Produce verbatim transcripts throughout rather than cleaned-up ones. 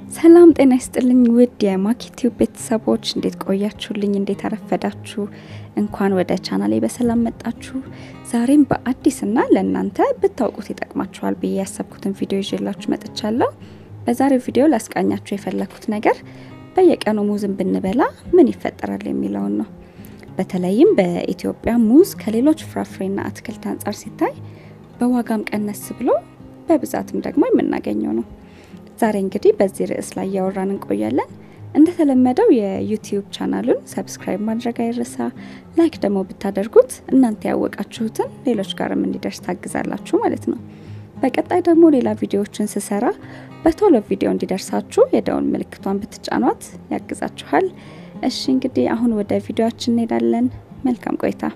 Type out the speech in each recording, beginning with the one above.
ሰላም ጤና ይስጥልኝ ውድ የማኪቲው ቤተሰቦች እንዴት ቆያችሁልኝ እንዴት አረፈዳችሁ እንኳን ወደ ቻናሌ በሰላም መጣችሁ ዛሬም በአዲስና ለእናንተ ብታውቁት ይጠቅማችኋል ብዬ ያሰብኩትን ቪዲዮ ይዤላችሁ መጥቻለሁ በዛሬው ቪዲዮ ላስቃኛችሁ የፈለኩት ነገር በየቀኑ ሙዝን ብንበላ ምን ይፈጠራል የሚለው ነው በተለይም በኢትዮጵያ ሙዝ ከሌሎች ፍራፍሬና አትክልት አንፃር ሲታይ በዋጋም ቀነስ ብሎ በብዛትም ደግሞ የምናገኘው ነው ዛሬ እንግዲህ በዚህ ርዕስ ላይ ያወራን እንቆያለን እንደተለመደው የዩቲዩብ ቻናሉን ሰብስክራይብ ማድረግ አይረሳ ላይክ ደግሞ ብታደርጉት እናንተ ያወቃችሁትን ሌሎች ጋርም እንዲደርስ ታግዛላችሁ ማለት ነው በቀጣይ ደግሞ ሌላ ቪዲዮዎችን ስሰራ በቶሎ ቪዲዮ እንዲደርሳችሁ የደውል ምልክቷን ብትጫኗት ያግዛችኋል እሺ እንግዲህ አሁን ወደ ቪዲዮአችን እንሄዳለን መልካም ቆይታ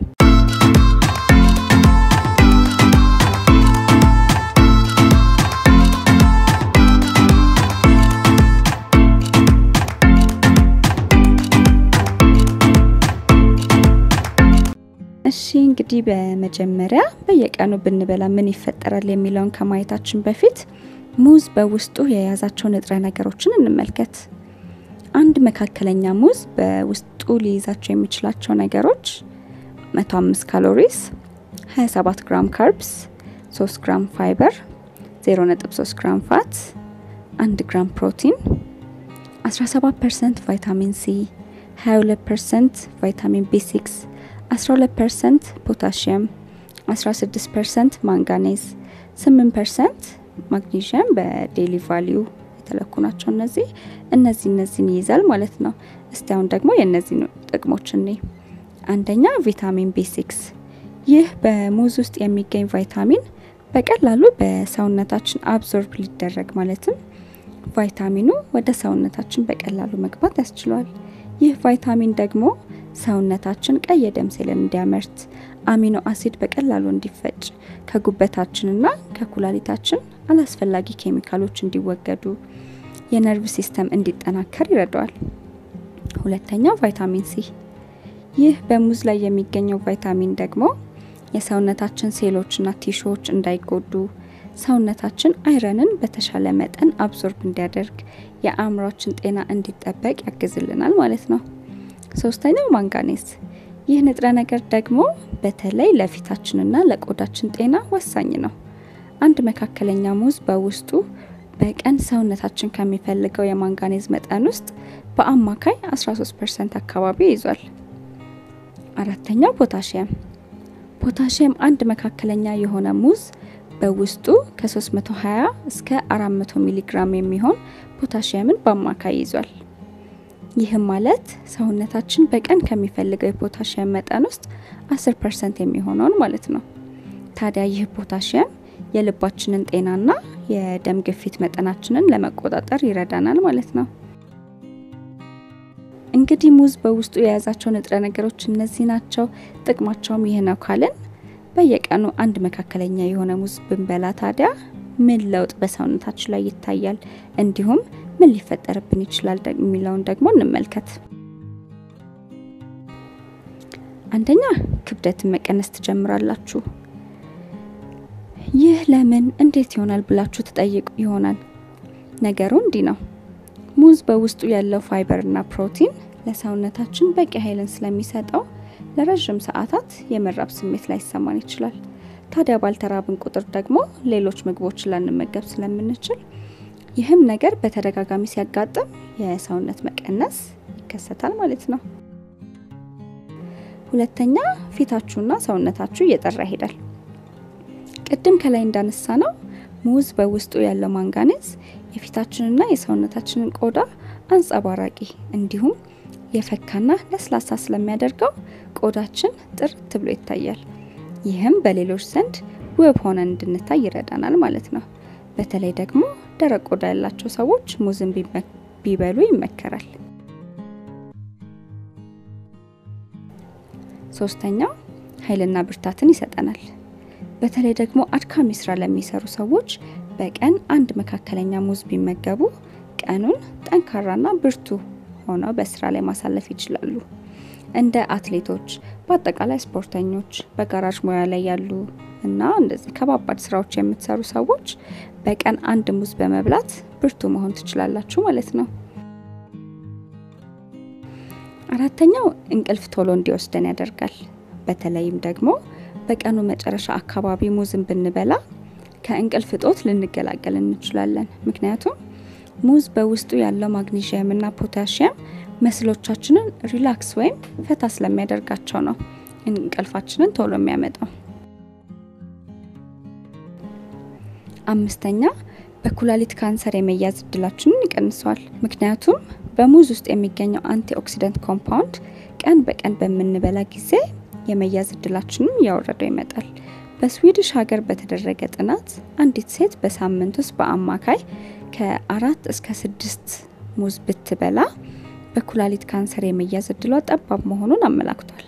እሺ እንግዲህ በመጀመሪያ በየቀኑ ብንበላ ምን ይፈጠራል የሚለውን ከማየታችን በፊት ሙዝ በውስጡ የያዛቸው ንጥረ ነገሮችን እንመልከት አንድ መካከለኛ ሙዝ በውስጡ ሊይዛቸው የሚችላቸው ነገሮች መቶ አምስት ካሎሪስ ሃያ ሰባት ግራም ካርብስ ሶስት ግራም ፋይበር ዜሮ ነጥብ ሶስት ግራም ፋት አንድ ግራም ፕሮቲን አስራ ሰባት ፐርሰንት ቫይታሚን ሲ ሃያ ሁለት ፐርሰንት ቫይታሚን ቢ ሲክስ አስራ ሁለት ፐርሰንት ፖታሺየም አስራ ስድስት ፐርሰንት ማንጋኔዝ ስምንት ፐርሰንት ማግኒዚየም በዴሊ ቫልዩ የተለኩ ናቸው እነዚህ እነዚህ እነዚህን ይይዛል ማለት ነው እስቲ አሁን ደግሞ የነዚህን ጥቅሞች እንይ አንደኛ ቪታሚን ቢ ሲክስ ይህ በሙዝ ውስጥ የሚገኝ ቫይታሚን በቀላሉ በሰውነታችን አብዞርብ ሊደረግ ማለትም ቫይታሚኑ ወደ ሰውነታችን በቀላሉ መግባት ያስችላል ይህ ቫይታሚን ደግሞ ሰውነታችን ቀይ ደም ሴልን እንዲያመርት አሚኖ አሲድ በቀላሉ እንዲፈጭ ከጉበታችንና ከኩላሊታችን አላስፈላጊ ኬሚካሎች እንዲወገዱ የነርቭ ሲስተም እንዲጠናከር ይረዳዋል ሁለተኛው ቫይታሚን ሲ ይህ በሙዝ ላይ የሚገኘው ቫይታሚን ደግሞ የሰውነታችን ሴሎችና ቲሹዎች እንዳይጎዱ ሰውነታችን አይረንን በተሻለ መጠን አብዞርብ እንዲያደርግ የአእምሮአችን ጤና እንዲጠበቅ ያግዝልናል ማለት ነው ሶስተኛው ማንጋኔዝ ይህ ንጥረ ነገር ደግሞ በተለይ ለፊታችንና ለቆዳችን ጤና ወሳኝ ነው አንድ መካከለኛ ሙዝ በውስጡ በቀን ሰውነታችን ከሚፈልገው የማንጋኔዝ መጠን ውስጥ በአማካይ አስራ ሶስት ፐርሰንት አካባቢ ይዟል አራተኛው ፖታሺየም ፖታሺየም አንድ መካከለኛ የሆነ ሙዝ በውስጡ ከ320 እስከ አራት መቶ ሚሊ ግራም የሚሆን ፖታሺየምን በአማካይ ይዟል ይህም ማለት ሰውነታችን በቀን ከሚፈልገው የፖታሺየም መጠን ውስጥ አስር ፐርሰንት የሚሆነውን ማለት ነው ታዲያ ይህ ፖታሺየም የልባችንን ጤናና የደም ግፊት መጠናችንን ለመቆጣጠር ይረዳናል ማለት ነው እንግዲህ ሙዝ በውስጡ የያዛቸው ንጥረ ነገሮች እነዚህ ናቸው ጥቅማቸውም ይሄ ነው ካለን በየቀኑ አንድ መካከለኛ የሆነ ሙዝ ብንበላ ታዲያ ምን ለውጥ በሰውነታችን ላይ ይታያል እንዲሁም ምን ሊፈጠርብን ይችላል የሚለውን ደግሞ እንመልከት አንደኛ ክብደትን መቀነስ ትጀምራላችሁ ይህ ለምን እንዴት ይሆናል ብላችሁ ተጠይቁ ይሆናል ነገሩ እንዲህ ነው ሙዝ በውስጡ ያለው ፋይበርና ፕሮቲን ለሰውነታችን በቂ ኃይልን ስለሚሰጠው ለረጅም ሰዓታት የመራብ ስሜት ላይ ይሰማን ይችላል ታዲያ ባልተራብን ቁጥር ደግሞ ሌሎች ምግቦችን ለንመገብ ስለምንችል ይህም ነገር በተደጋጋሚ ሲያጋጥም የሰውነት መቀነስ ይከሰታል ማለት ነው ሁለተኛ ፊታችሁና ሰውነታችሁ እየጠራ ይሄዳል ቅድም ከላይ እንዳነሳነው ሙዝ በውስጡ ያለው ማንጋኔዝ የፊታችንና የሰውነታችንን ቆዳ አንጸባራቂ እንዲሁም የፈካና ለስላሳ ስለሚያደርገው ቆዳችን ጥርት ብሎ ይታያል ይህም በሌሎች ዘንድ ውብ ሆነን እንድንታይ ይረዳናል ማለት ነው በተለይ ደግሞ ደረቅ ቆዳ ያላቸው ሰዎች ሙዝን ቢበሉ ይመከራል ሶስተኛው ኃይልና ብርታትን ይሰጠናል በተለይ ደግሞ አድካሚ ስራ ለሚሰሩ ሰዎች በቀን አንድ መካከለኛ ሙዝ ቢመገቡ ቀኑን ጠንካራና ብርቱ ሆነው በስራ ላይ ማሳለፍ ይችላሉ እንደ አትሌቶች በአጠቃላይ ስፖርተኞች በጋራጅ ሙያ ላይ ያሉ እና እንደዚህ ከባባድ ስራዎች የምትሰሩ ሰዎች በቀን አንድ ሙዝ በመብላት ብርቱ መሆን ትችላላችሁ ማለት ነው። አራተኛው እንቅልፍ ቶሎ እንዲወስደን ያደርጋል። በተለይም ደግሞ በቀኑ መጨረሻ አካባቢ ሙዝን ብንበላ ከእንቅልፍ እጦት ልንገላገል እንችላለን። ምክንያቱም ሙዝ በውስጡ ያለው ማግኒዥየም እና ፖታሺየም መስሎቻችንን ሪላክስ ወይም ፈታ ስለሚያደርጋቸው ነው እንቅልፋችንን ቶሎ የሚያመጣው። አምስተኛ በኩላሊት ካንሰር የመያዝ እድላችንን ይቀንሰዋል። ምክንያቱም በሙዝ ውስጥ የሚገኘው አንቲኦክሲዳንት ኮምፓውንድ ቀን በቀን በምንበላ ጊዜ የመያዝ እድላችንን ያወረደው ይመጣል። በስዊዲሽ ሀገር በተደረገ ጥናት አንዲት ሴት በሳምንት ውስጥ በአማካይ ከአራት እስከ ስድስት ሙዝ ብትበላ በኩላሊት ካንሰር የመያዝ እድሏ ጠባብ መሆኑን አመላክቷል።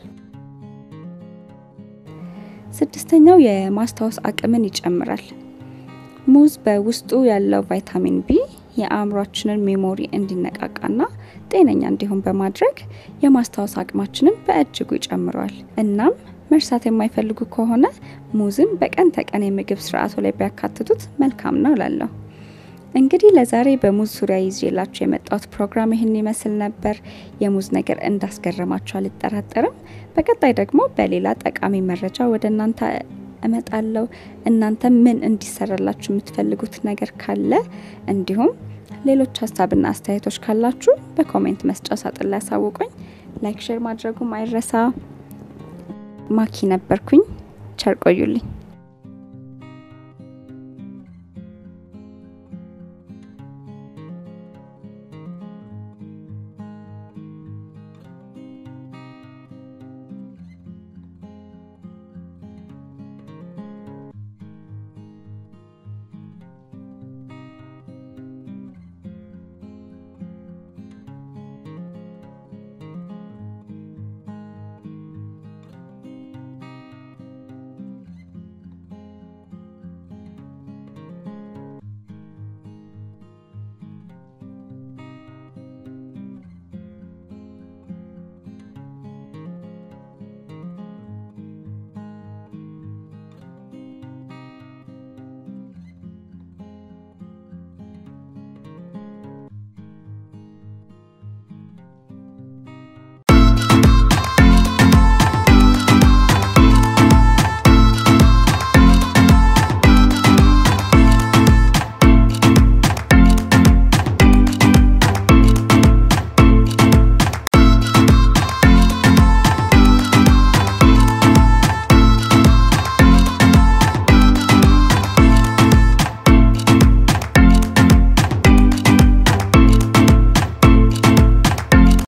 ስድስተኛው የማስታወስ አቅምን ይጨምራል። ሙዝ በውስጡ ያለው ቫይታሚን ቢ የአእምሮአችንን ሜሞሪ እንዲነቃቃና ጤነኛ እንዲሆን በማድረግ የማስታወስ አቅማችንን በእጅጉ ይጨምራል። እናም መርሳት የማይፈልጉ ከሆነ ሙዝን በቀን ተቀን የምግብ ስርዓቱ ላይ ቢያካትቱት መልካም ነው እላለሁ። እንግዲህ ለዛሬ በሙዝ ዙሪያ ይዤላችሁ የመጣሁት ፕሮግራም ይህን ይመስል ነበር። የሙዝ ነገር እንዳስገረማችሁ አልጠራጠርም። በቀጣይ ደግሞ በሌላ ጠቃሚ መረጃ ወደ እናንተ እመጣለሁ። እናንተ ምን እንዲሰራላችሁ የምትፈልጉት ነገር ካለ እንዲሁም ሌሎች ሀሳብና አስተያየቶች ካላችሁ በኮሜንት መስጫ ሳጥን ላይ አሳውቁኝ። ላይክ ሼር ማድረጉም አይረሳ። ማኪ ነበርኩኝ። ቸር ቆዩልኝ።